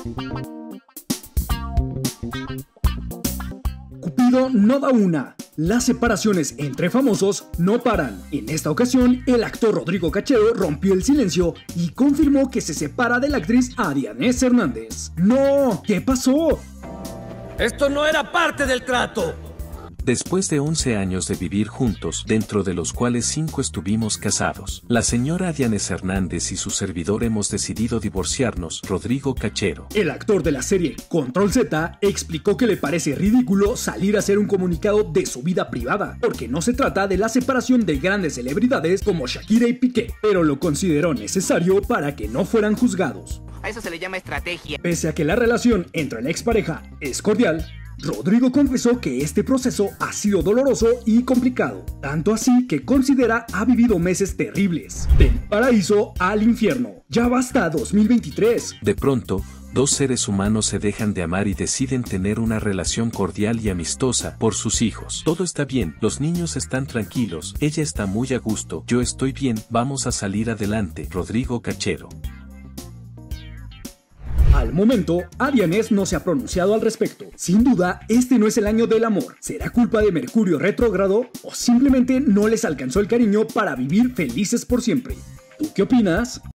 Cupido no da una. Las separaciones entre famosos no paran. En esta ocasión, el actor Rodrigo Cachero rompió el silencio y confirmó que se separa de la actriz Adianés Hernández. ¡No! ¿Qué pasó? ¡Esto no era parte del trato! Después de 11 años de vivir juntos, dentro de los cuales 5 estuvimos casados, la señora Adianés Hernández y su servidor hemos decidido divorciarnos, Rodrigo Cachero. El actor de la serie Control Z explicó que le parece ridículo salir a hacer un comunicado de su vida privada, porque no se trata de la separación de grandes celebridades como Shakira y Piqué, pero lo consideró necesario para que no fueran juzgados. A eso se le llama estrategia. Pese a que la relación entre la expareja es cordial, Rodrigo confesó que este proceso ha sido doloroso y complicado, tanto así que considera ha vivido meses terribles, del paraíso al infierno. Ya basta 2023. De pronto, dos seres humanos se dejan de amar y deciden tener una relación cordial y amistosa por sus hijos. Todo está bien, los niños están tranquilos, ella está muy a gusto, yo estoy bien, vamos a salir adelante, Rodrigo Cachero. Al momento, Adianés no se ha pronunciado al respecto. Sin duda, este no es el año del amor. ¿Será culpa de Mercurio retrógrado o simplemente no les alcanzó el cariño para vivir felices por siempre? ¿Tú qué opinas?